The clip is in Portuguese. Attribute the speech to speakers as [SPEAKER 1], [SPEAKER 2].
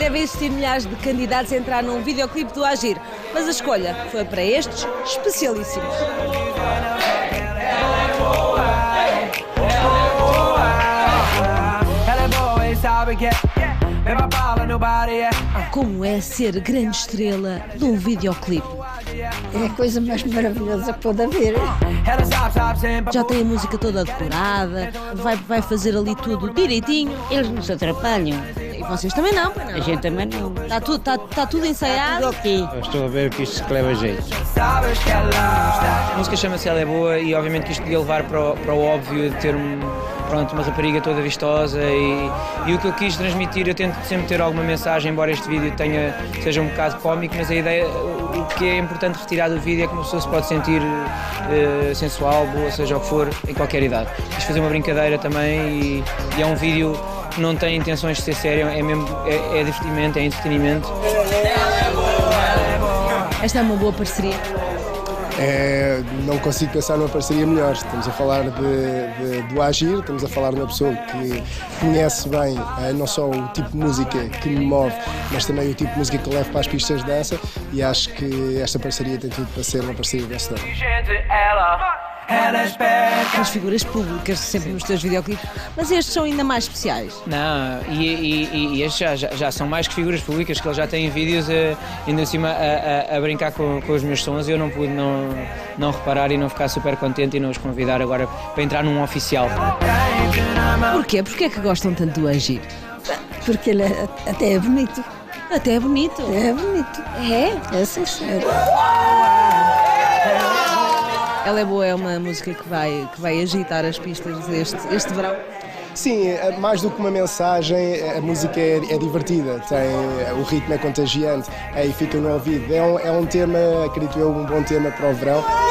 [SPEAKER 1] Devem existir milhares de candidatos a entrar num videoclipe do Agir, mas a escolha foi para estes especialíssimos. Como é ser grande estrela de um videoclipe?
[SPEAKER 2] É a coisa mais maravilhosa que pode haver.
[SPEAKER 1] Já tem a música toda decorada, vai fazer ali tudo direitinho.
[SPEAKER 3] Eles não se atrapalham.
[SPEAKER 1] E vocês também não, pois não?
[SPEAKER 3] A gente também não.
[SPEAKER 1] Está tudo ensaiado?
[SPEAKER 3] Ok.
[SPEAKER 4] Eu estou a ver que isto se leva jeito.
[SPEAKER 5] A música chama-se Ela é Boa e obviamente que isto podia levar para o óbvio de ter uma rapariga toda vistosa e o que eu quis transmitir, eu tento sempre ter alguma mensagem, embora este vídeo seja um bocado cómico, mas a ideia, o que é importante retirar do vídeo é que uma pessoa se pode sentir sensual, boa, seja o que for, em qualquer idade. Quis fazer uma brincadeira também e é um vídeo que não tem intenções de ser sério, é divertimento, é entretenimento.
[SPEAKER 1] Esta é uma boa parceria.
[SPEAKER 6] Não consigo pensar numa parceria melhor. Estamos a falar do Agir, estamos a falar de uma pessoa que conhece bem não só o tipo de música que me move, mas também o tipo de música que levo para as pistas de dança, e acho que esta parceria tem tudo para ser uma parceria vencedora.
[SPEAKER 1] As figuras públicas sempre nos teus videoclipes, mas estes são ainda mais especiais.
[SPEAKER 5] Não, e estes já são mais que figuras públicas, que eles já têm vídeos ainda acima a brincar com os meus sons, e eu não pude não reparar e não ficar super contente e não os convidar agora para entrar num oficial.
[SPEAKER 1] Porquê? Porquê é que gostam tanto do Agir?
[SPEAKER 2] Porque ele até é bonito.
[SPEAKER 1] Até é bonito.
[SPEAKER 2] É bonito.
[SPEAKER 1] É?
[SPEAKER 2] É sincero.
[SPEAKER 1] Ela é Boa é uma música que vai agitar as pistas este verão.
[SPEAKER 6] Sim, mais do que uma mensagem, a música é divertida, o ritmo é contagiante, aí fica no ouvido. É um tema, acredito eu, um bom tema para o verão.